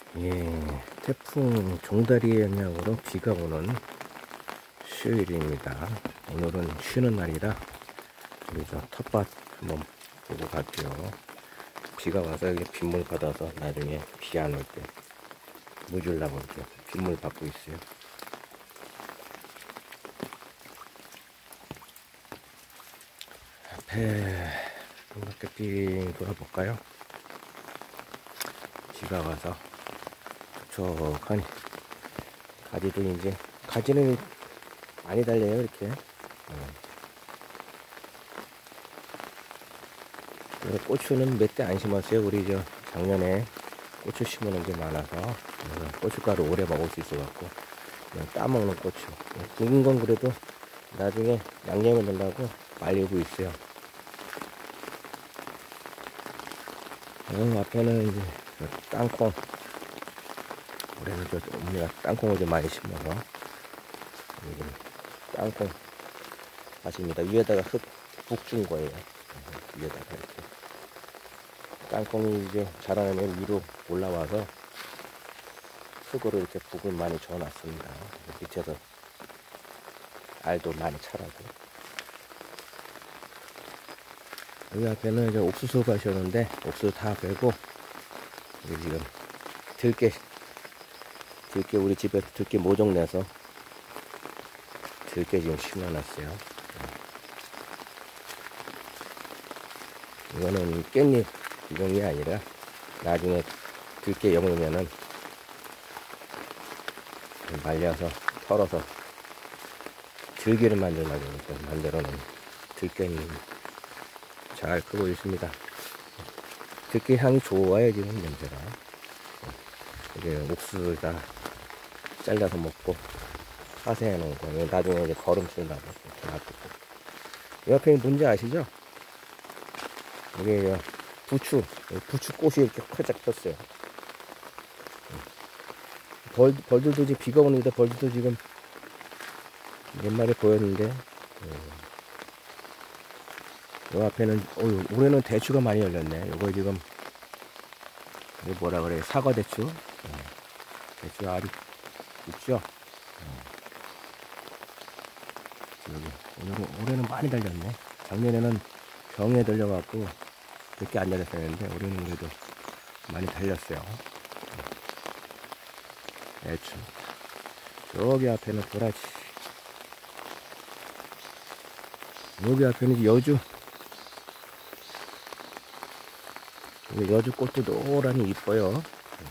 예, 태풍 종다리의 영향으로 비가 오는 수요일입니다. 오늘은 쉬는 날이라 우리 저 텃밭 한번 보고 갈게요. 비가 와서 여기 빗물 받아서 나중에 비 안 올 때 물 주려고 이렇게 빗물 받고 있어요. 앞에 이렇게 빙 돌아볼까요? 비가 와서 촉촉하니 가지도 이제 가지는 많이 달려요. 이렇게 고추는 몇 대 안 심었어요. 우리 저 작년에 고추 심어놓은 게 많아서 고춧가루 오래 먹을 수 있어 갖고 그냥 따먹는 고추. 굵은 건 그래도 나중에 양념에 넣으려고 말리고 있어요. 앞에는 이제 땅콩. 올해는 저 어머니가 땅콩을 좀 많이 심어서 땅콩 밭입니다. 위에다가 흙 북 준 거예요. 위에다가 이렇게 땅콩이 이제 자라면 위로 올라와서 흙으로 이렇게 북을 많이 줘놨습니다. 밑에서 알도 많이 차라고. 여기 앞에는 이제 옥수수 밭이었는데 옥수수 다 베고 여기 지금 들깨 우리 집에 들깨 모종 내서 들깨 지금 심어놨어요. 이거는 깻잎 이종이 아니라 나중에 들깨 영으면은 말려서 털어서 들깨를 만들려고 만들어놓은 들깨잎 잘 크고 있습니다. 들깨 향이 좋아요. 지금 냄새가. 이게 옥수수 다 잘라서 먹고 파쇄해 놓은 거 나중에 이제 거름 쓴다고 이렇게 놔두고. 이 옆에 뭔지 아시죠? 여기 부추 꽃이 이렇게 활짝 폈어요. 벌들도 지금 비가 오는데 벌들도 지금 몇 마리 보였는데 요 앞에는 올해는 대추가 많이 열렸네. 요거 지금 이게 뭐라 그래? 사과 대추. 대추 알이 있죠? 여기 올해는 많이 달렸네. 작년에는 병에 들려갖고 그렇게 안 달렸었는데 올해는 그래도 많이 달렸어요. 대추. 여기 앞에는 도라지. 여기 앞에는 여주. 여주 꽃도 노란히 이뻐요.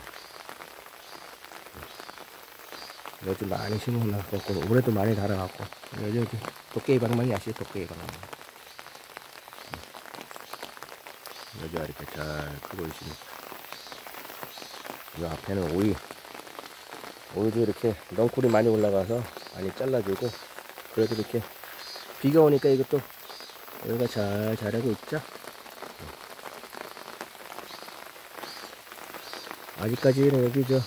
여주 많이 심어놨고 올해도 많이 달아갖고 여기 도깨비 방망이 아시죠? 도깨비 방망이. 여주가 이렇게 잘 크고 있습니다. 이 앞에는 오이도 이렇게 넝쿨이 많이 올라가서 많이 잘라주고 그래도 이렇게 비가 오니까 이것도 여기가 잘 자라고 있죠. 아직까지는 여기 저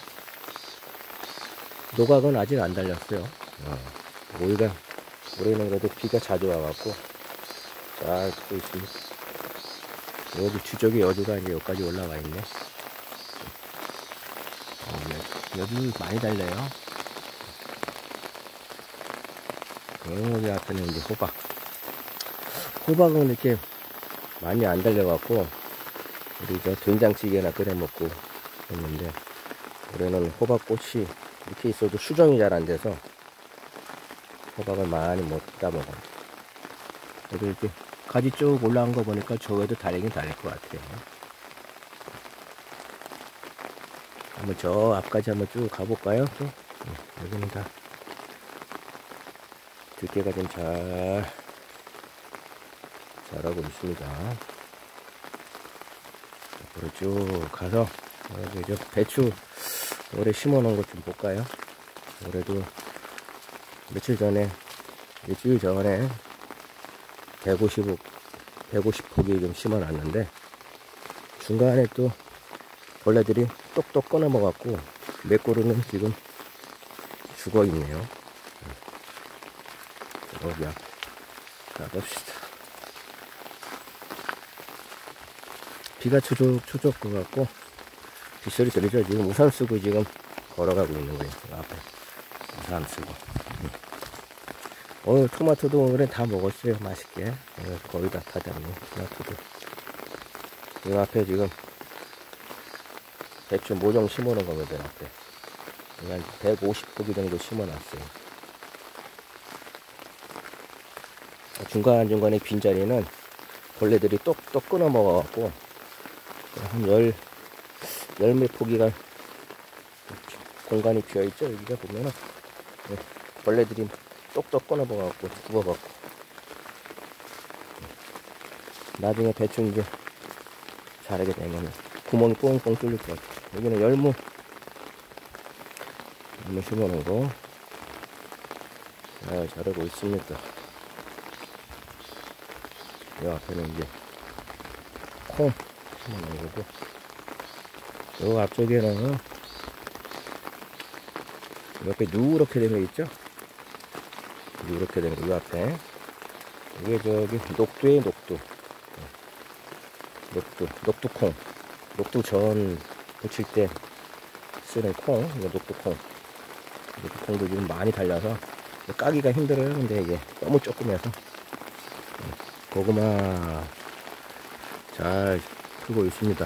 노각은 아직 안 달렸어요. 오이가 올해는 그래도 비가 자주 와갖고 잘 크고 있습니다. 여기 뒤쪽에 여주가 이제 여기까지 올라와 있네. 여기 많이 달려요. 여기 앞에는 이제 호박은 이렇게 많이 안 달려갖고 우리 저 된장찌개나 끓여 먹고 했는데 올해는 호박꽃이 이렇게 있어도 수정이 잘 안 돼서 호박을 많이 못 따먹어. 그래도 이렇게 가지 쭉 올라온 거 보니까 저에도 달리긴 달릴 것 같아요. 한번 저 앞까지 한번 쭉 가볼까요? 또? 여기는 다 들깨가 좀 잘 자라고 있습니다. 앞으로 쭉 가서 여기 저 배추 올해 심어 놓은 것 좀 볼까요? 올해도 일주일 전에 150포기 좀 심어 놨는데 중간에 또 벌레들이 똑똑 끊어 먹었고 몇 그루는 지금 죽어 있네요. 여기 가봅시다. 비가 초족 것 같고 빗소리 들리죠? 지금 우산 쓰고 지금 걸어가고 있는 거예요. 앞에 우산 쓰고. 오늘 토마토도 오늘은 다 먹었어요. 맛있게. 오늘 거의 다 타졌네. 토마토도. 이 앞에 지금 배추 모종 심어놓은 거거든. 앞에 한 150포기 정도 심어놨어요. 중간중간에 빈자리는 벌레들이 똑똑 끊어 먹어갖고 한 열 몇 포기가 공간이 비어있죠. 여기가 보면은 벌레들이 똑똑 끊어 먹어갖고 죽어갖고 나중에 배추 이제 자라게 되면 구멍이 뽕뽕 뚫릴 것 같아요. 여기는 열무 심어놓은 잘 자라고 있습니다. 이 앞에는 이제 콩 심어놓은 거고, 요 앞쪽에는 이렇게 누렇게 된 거 있죠? 이렇게 된 거, 이 앞에 이게 저기 녹두의 녹두콩, 녹두전 부칠 때 쓰는 콩, 이거 녹두콩도 지금 많이 달려서 까기가 힘들어요. 근데 이게 너무 조그매서 고구마 잘 크고 있습니다.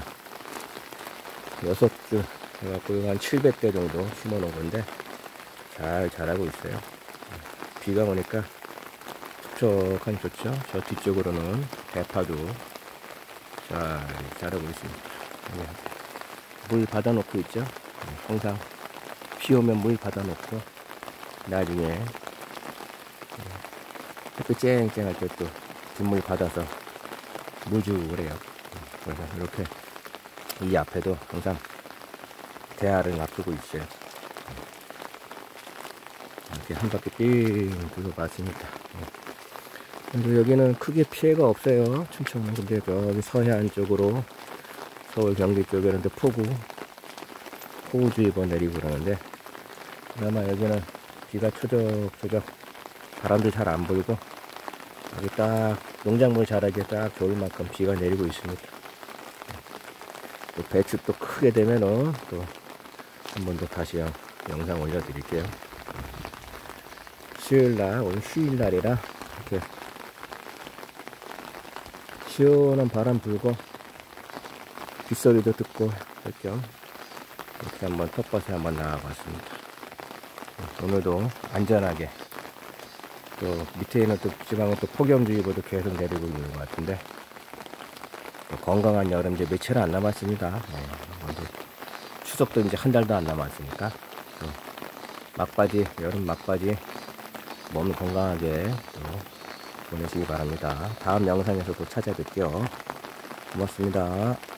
6줄 해갖고 한 700대 정도 심어 놓은 건데 잘 자라고 있어요. 비가 오니까 촉촉하니 좋죠. 저 뒤쪽으로는 대파도 잘 자라고 있습니다. 물 받아 놓고 있죠. 항상 비 오면 물 받아 놓고 나중에 햇빛 쨍쨍할 때 또 빗물 받아서 물 주고 그래요. 그래서 이렇게 이 앞에도 항상 대야를 놔두고 있어요. 이렇게 한 바퀴 삥 둘러봤습니다. 근데 여기는 크게 피해가 없어요. 춘천은. 근데 여기 서해안 쪽으로 서울 경기 쪽에는 폭우주의보 내리고 그러는데 그나마 여기는 비가 초적초적 바람도 잘 안 불고 여기 딱 농작물 자라기에 딱 좋을 만큼 비가 내리고 있습니다. 또 배추 또 크게 되면은 또 한 번 더 다시 영상 올려드릴게요. 수요일날, 오늘 휴일날이라 이렇게 시원한 바람 불고 빗소리도 듣고 할 겸 이렇게 한번 텃밭에 한번 나와봤습니다. 오늘도 안전하게, 또 밑에 있는 또 지방은 또 폭염주의보도 계속 내리고 있는 것 같은데 건강한 여름 이제 며칠 안 남았습니다. 이제 추석도 이제 한 달도 안 남았으니까 막바지, 여름 막바지 몸 건강하게 또 보내시기 바랍니다. 다음 영상에서 또 찾아뵐게요. 고맙습니다.